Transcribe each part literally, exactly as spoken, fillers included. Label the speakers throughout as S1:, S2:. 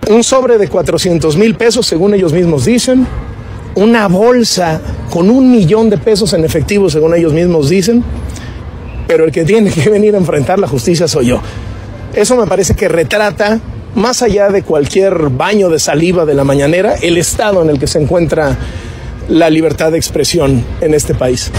S1: Un sobre de cuatrocientos mil pesos, según ellos mismos dicen. Una bolsa con un millón de pesos en efectivo, según ellos mismos dicen. Pero el que tiene que venir a enfrentar la justicia soy yo. Eso me parece que retrata, más allá de cualquier baño de saliva de la mañanera, el estado en el que se encuentra la libertad de expresión en este país.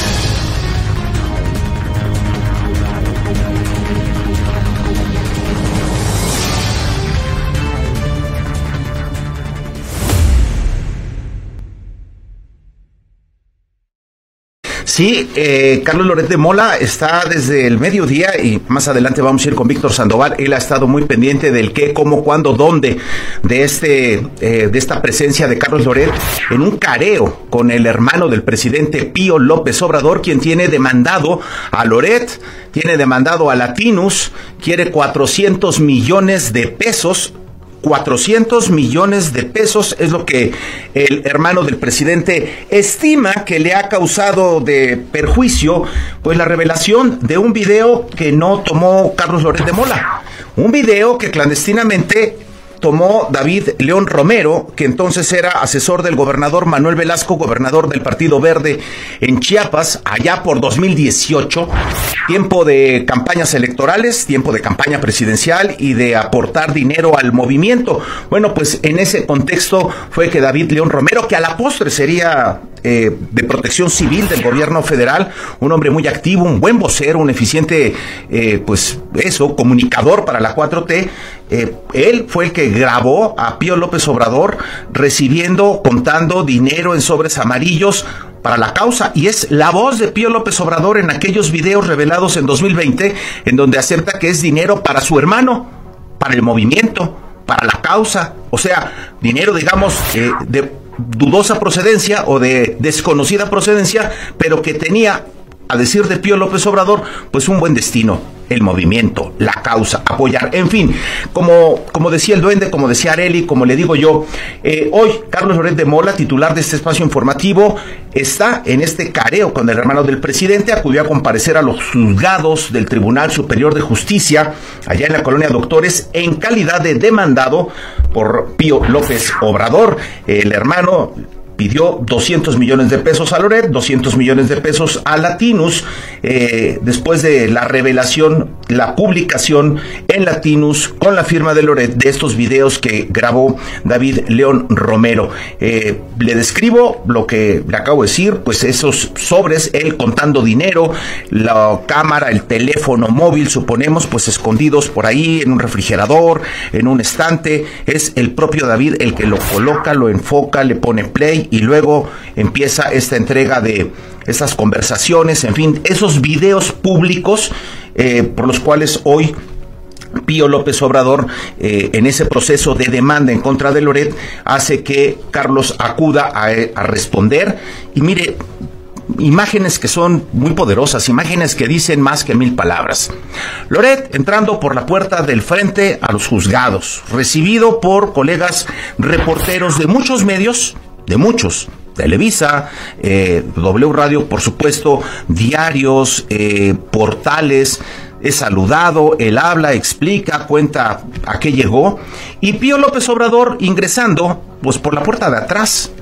S2: Sí, eh, Carlos Loret de Mola está desde el mediodía y más adelante vamos a ir con Víctor Sandoval. Él ha estado muy pendiente del qué, cómo, cuándo, dónde de este eh, de esta presencia de Carlos Loret en un careo con el hermano del presidente Pío López Obrador, quien tiene demandado a Loret, tiene demandado a Latinus, quiere cuatrocientos millones de pesos. cuatrocientos millones de pesos es lo que el hermano del presidente estima que le ha causado de perjuicio, pues la revelación de un video que no tomó Carlos Loret de Mola, un video que clandestinamente tomó David León Romero, que entonces era asesor del gobernador Manuel Velasco, gobernador del Partido Verde en Chiapas, allá por dos mil dieciocho, tiempo de campañas electorales, tiempo de campaña presidencial y de aportar dinero al movimiento. Bueno, pues en ese contexto fue que David León Romero, que a la postre sería eh, de Protección Civil del gobierno federal, un hombre muy activo, un buen vocero, un eficiente, eh, pues eso, comunicador para la cuatro T, eh, él fue el que grabó a Pío López Obrador recibiendo, contando dinero en sobres amarillos para la causa, y es la voz de Pío López Obrador en aquellos videos revelados en dos mil veinte, en donde acepta que es dinero para su hermano, para el movimiento, para la causa, o sea, dinero, digamos, eh, de dudosa procedencia o de desconocida procedencia, pero que tenía, a decir de Pío López Obrador, pues un buen destino: el movimiento, la causa, apoyar, en fin, como, como decía el duende, como decía Areli, como le digo yo, eh, hoy Carlos Loret de Mola, titular de este espacio informativo, está en este careo con el hermano del presidente, acudió a comparecer a los juzgados del Tribunal Superior de Justicia, allá en la colonia Doctores, en calidad de demandado por Pío López Obrador. El hermano pidió doscientos millones de pesos a Loret, doscientos millones de pesos a Latinus, eh, después de la revelación, la publicación en Latinus con la firma de Loret de estos videos que grabó David León Romero. Eh, le describo lo que le acabo de decir, pues esos sobres, él contando dinero, la cámara, el teléfono móvil, suponemos, pues escondidos por ahí en un refrigerador, en un estante. Es el propio David el que lo coloca, lo enfoca, le pone play, y luego empieza esta entrega de estas conversaciones, en fin, esos videos públicos eh, por los cuales hoy Pío López Obrador, eh, en ese proceso de demanda en contra de Loret, hace que Carlos acuda a, a responder. Y mire, imágenes que son muy poderosas, imágenes que dicen más que mil palabras. Loret entrando por la puerta del frente a los juzgados, recibido por colegas reporteros de muchos medios, de muchos, Televisa, eh, W Radio, por supuesto, diarios, eh, portales. Es saludado, él habla, explica, cuenta a qué llegó, y Pío López Obrador ingresando pues por la puerta de atrás,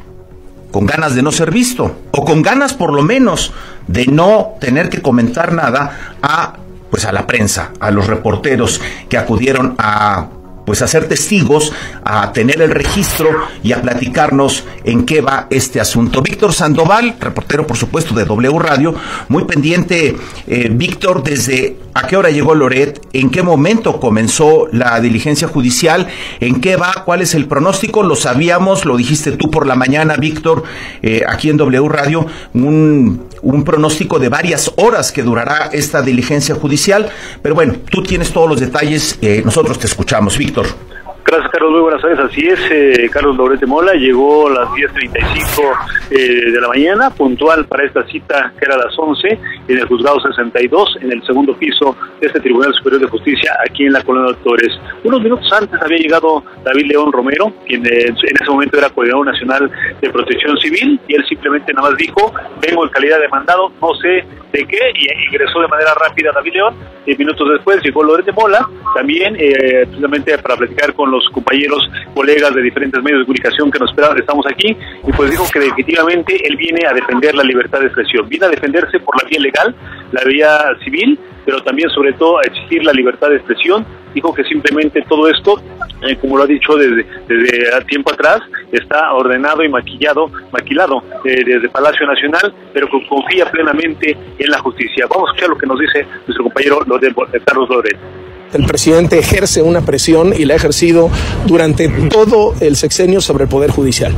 S2: con ganas de no ser visto, o con ganas por lo menos de no tener que comentar nada a pues a la prensa, a los reporteros que acudieron a pues a ser testigos, a tener el registro y a platicarnos en qué va este asunto. Víctor Sandoval, reportero por supuesto de W Radio, muy pendiente. eh, Víctor, ¿desde a qué hora llegó Loret? ¿En qué momento comenzó la diligencia judicial? ¿En qué va? ¿Cuál es el pronóstico? Lo sabíamos, lo dijiste tú por la mañana, Víctor, eh, aquí en W Radio, un, un pronóstico de varias horas que durará esta diligencia judicial, pero bueno, tú tienes todos los detalles, eh, nosotros te escuchamos, Víctor.
S3: Gracias, Carlos, muy buenas tardes. Así es, eh, Carlos Loret de Mola llegó a las diez treinta y cinco eh, de la mañana, puntual para esta cita que era a las once, en el juzgado sesenta y dos, en el segundo piso de este Tribunal Superior de Justicia, aquí en la colonia Doctores. Unos minutos antes había llegado David León Romero, quien eh, en ese momento era coordinador nacional de Protección Civil, y él simplemente nada más dijo: vengo en calidad de demandado, no sé de qué, y ingresó de manera rápida David León. Diez minutos después llegó Loret de Mola, también eh, precisamente para platicar con los los compañeros, colegas de diferentes medios de comunicación que nos esperan, estamos aquí, y pues dijo que definitivamente él viene a defender la libertad de expresión, viene a defenderse por la vía legal, la vía civil, pero también sobre todo a exigir la libertad de expresión. Dijo que simplemente todo esto, eh, como lo ha dicho desde, desde tiempo atrás, está ordenado y maquillado, maquilado eh, desde Palacio Nacional, pero que confía plenamente en la justicia. Vamos a escuchar lo que nos dice nuestro compañero Carlos Loret.
S1: El presidente ejerce una presión y la ha ejercido durante todo el sexenio sobre el Poder Judicial.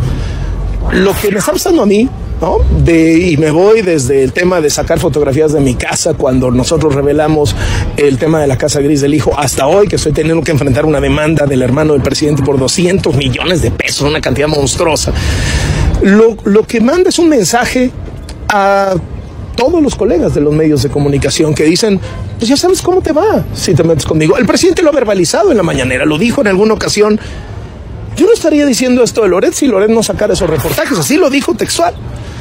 S1: Lo que me está pasando a mí, ¿no? De, y me voy desde el tema de sacar fotografías de mi casa cuando nosotros revelamos el tema de la casa gris del hijo, hasta hoy que estoy teniendo que enfrentar una demanda del hermano del presidente por doscientos millones de pesos, una cantidad monstruosa. Lo, lo que manda es un mensaje a todos los colegas de los medios de comunicación que dicen, pues ya sabes cómo te va si te metes conmigo. El presidente lo ha verbalizado en la mañanera, lo dijo en alguna ocasión. Yo no estaría diciendo esto de Loret si Loret no sacara esos reportajes, así lo dijo textual.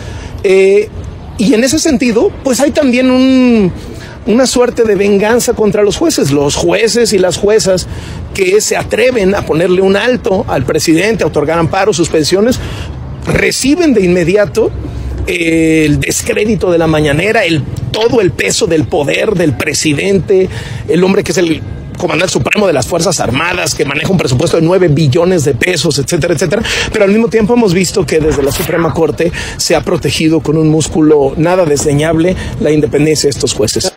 S1: Eh, y en ese sentido, pues hay también un, una suerte de venganza contra los jueces. Los jueces y las juezas que se atreven a ponerle un alto al presidente, a otorgar amparos, suspensiones, reciben de inmediato eh, el descrédito de la mañanera, el, todo el peso del poder del presidente, el hombre que es el comandante supremo de las Fuerzas Armadas, que maneja un presupuesto de nueve billones de pesos, etcétera, etcétera. Pero al mismo tiempo hemos visto que desde la Suprema Corte se ha protegido con un músculo nada desdeñable la independencia de estos jueces.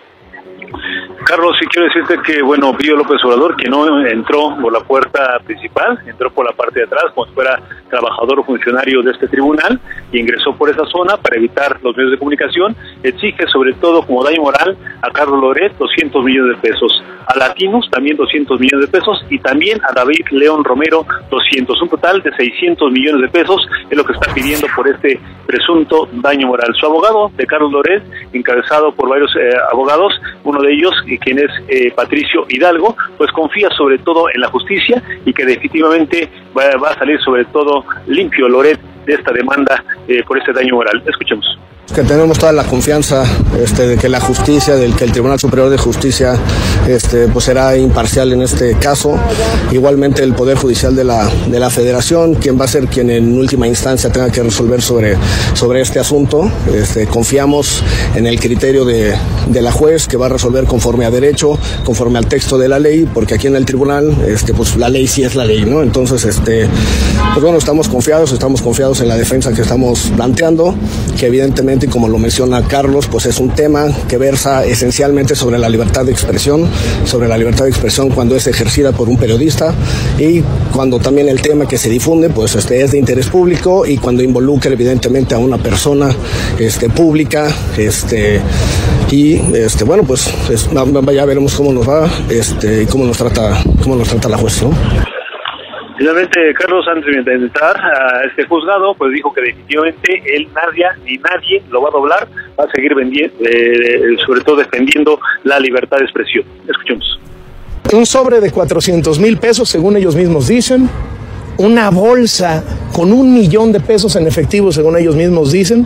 S3: Carlos, sí quiero decirte que, bueno, Pío López Obrador, que no entró por la puerta principal, entró por la parte de atrás, como si fuera trabajador o funcionario de este tribunal, y ingresó por esa zona para evitar los medios de comunicación, exige sobre todo como daño moral a Carlos Loret doscientos millones de pesos, a Latinos también doscientos millones de pesos, y también a David León Romero doscientos, un total de seiscientos millones de pesos es lo que está pidiendo por este presunto daño moral. Su abogado de Carlos Loret, encabezado por varios eh, abogados, uno de ellos, quien es eh, Patricio Hidalgo, pues confía sobre todo en la justicia y que definitivamente va, va a salir sobre todo limpio Loret de esta demanda eh, por este daño moral. Escuchemos.
S4: Que tenemos toda la confianza este, de que la justicia, del que el Tribunal Superior de Justicia este, pues será imparcial en este caso. Igualmente el Poder Judicial de la, de la Federación, quien va a ser quien en última instancia tenga que resolver sobre, sobre este asunto. Este, confiamos en el criterio de, de la juez, que va a resolver conforme a derecho, conforme al texto de la ley, porque aquí en el tribunal este, pues la ley sí es la ley, ¿no? Entonces, este, pues bueno, estamos confiados, estamos confiados en la defensa que estamos planteando, que evidentemente, como lo menciona Carlos, pues es un tema que versa esencialmente sobre la libertad de expresión, sobre la libertad de expresión cuando es ejercida por un periodista, y cuando también el tema que se difunde pues este es de interés público, y cuando involucra evidentemente a una persona este pública, este y este bueno pues es, ya veremos cómo nos va este y cómo nos trata cómo nos trata la juez, ¿no?
S3: Finalmente, Carlos, antes de entrar a este juzgado, pues dijo que definitivamente él, nadie, ni nadie lo va a doblar, va a seguir vendiendo, eh, sobre todo defendiendo la libertad de expresión. Escuchemos.
S1: Un sobre de cuatrocientos mil pesos, según ellos mismos dicen, una bolsa con un millón de pesos en efectivo, según ellos mismos dicen,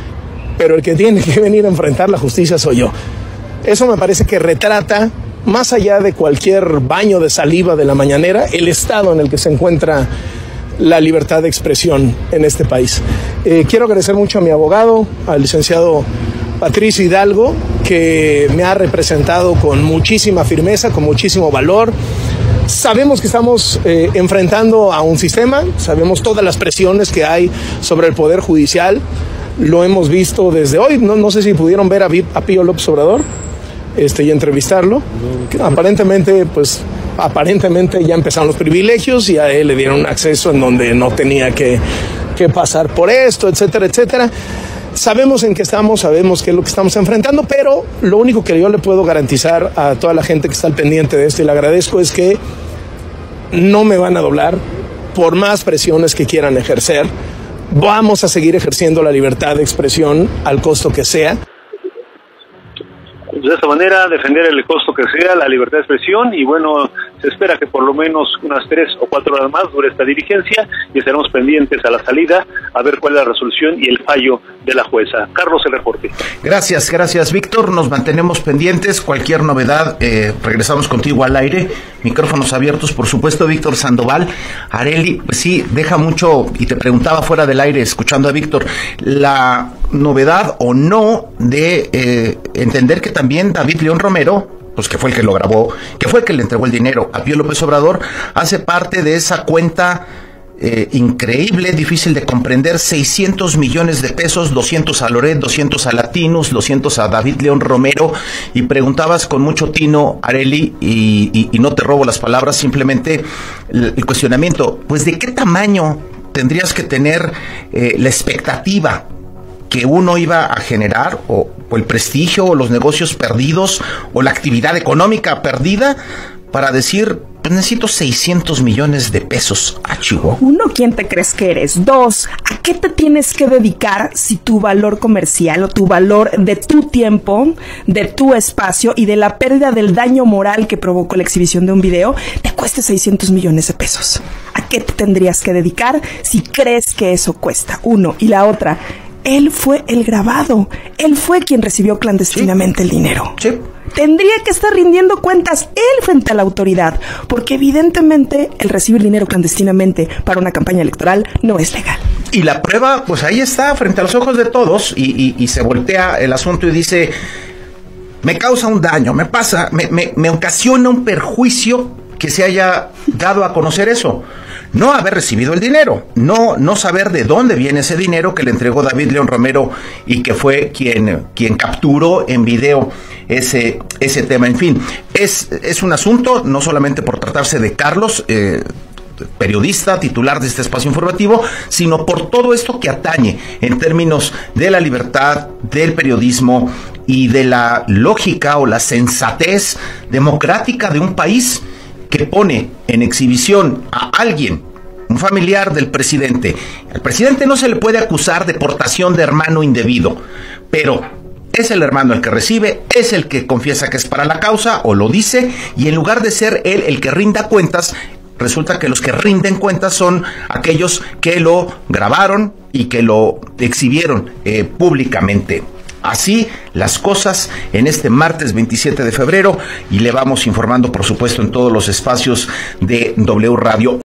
S1: pero el que tiene que venir a enfrentar la justicia soy yo. Eso me parece que retrata, más allá de cualquier baño de saliva de la mañanera, el estado en el que se encuentra la libertad de expresión en este país. Eh, quiero agradecer mucho a mi abogado, al licenciado Patricio Hidalgo, que me ha representado con muchísima firmeza, con muchísimo valor. Sabemos que estamos eh, enfrentando a un sistema, sabemos todas las presiones que hay sobre el Poder Judicial, lo hemos visto desde hoy. No, no sé si pudieron ver a, a Pío López Obrador este, y entrevistarlo. Aparentemente, pues, aparentemente ya empezaron los privilegios y a él le dieron acceso en donde no tenía que, que pasar por esto, etcétera, etcétera. Sabemos en qué estamos, sabemos qué es lo que estamos enfrentando, pero lo único que yo le puedo garantizar a toda la gente que está al pendiente de esto, y le agradezco, es que no me van a doblar por más presiones que quieran ejercer. Vamos a seguir ejerciendo la libertad de expresión al costo que sea.
S3: De esta manera, defender el costo que sea, la libertad de expresión, y bueno, Se espera que por lo menos unas tres o cuatro horas más dure esta diligencia y estaremos pendientes a la salida a ver cuál es la resolución y el fallo de la jueza. Carlos, el reporte.
S2: Gracias, gracias, Víctor. Nos mantenemos pendientes. Cualquier novedad, eh, regresamos contigo al aire. Micrófonos abiertos, por supuesto. Víctor Sandoval. Arely, pues sí, deja mucho, y te preguntaba fuera del aire, escuchando a Víctor, la novedad o no de eh, entender que también David León Romero, pues que fue el que lo grabó, que fue el que le entregó el dinero a Pío López Obrador, hace parte de esa cuenta eh, increíble, difícil de comprender, seiscientos millones de pesos, doscientos a Loret, doscientos a Latinos, doscientos a David León Romero, y preguntabas con mucho tino, Arely, y, y, y no te robo las palabras, simplemente el, el cuestionamiento, pues de qué tamaño tendrías que tener eh, la expectativa que uno iba a generar, o, o el prestigio, o los negocios perdidos, o la actividad económica perdida, para decir, pues necesito seiscientos millones de pesos a Chihuahua.
S5: Uno, ¿quién te crees que eres? Dos, ¿a qué te tienes que dedicar si tu valor comercial o tu valor de tu tiempo, de tu espacio y de la pérdida del daño moral que provocó la exhibición de un video te cueste seiscientos millones de pesos? ¿A qué te tendrías que dedicar si crees que eso cuesta? Uno. Y la otra, él fue el grabado. Él fue quien recibió clandestinamente sí. el dinero.
S2: Sí.
S5: Tendría que estar rindiendo cuentas él frente a la autoridad, porque evidentemente el recibir dinero clandestinamente para una campaña electoral no es legal.
S2: Y la prueba, pues ahí está, frente a los ojos de todos, y, y, y se voltea el asunto y dice, me causa un daño, me pasa, me, me, me ocasiona un perjuicio que se haya dado a conocer eso. No haber recibido el dinero, no, no saber de dónde viene ese dinero que le entregó David León Romero y que fue quien, quien capturó en video ese, ese tema. En fin, es, es un asunto, no solamente por tratarse de Carlos, eh, periodista, titular de este espacio informativo, sino por todo esto que atañe en términos de la libertad, del periodismo y de la lógica o la sensatez democrática de un país que pone en exhibición a alguien, un familiar del presidente. Al presidente no se le puede acusar de portación de hermano indebido, pero es el hermano el que recibe, es el que confiesa que es para la causa o lo dice, y en lugar de ser él el que rinda cuentas, resulta que los que rinden cuentas son aquellos que lo grabaron y que lo exhibieron eh, públicamente. Así las cosas en este martes veintisiete de febrero, y le vamos informando, por supuesto, en todos los espacios de W Radio.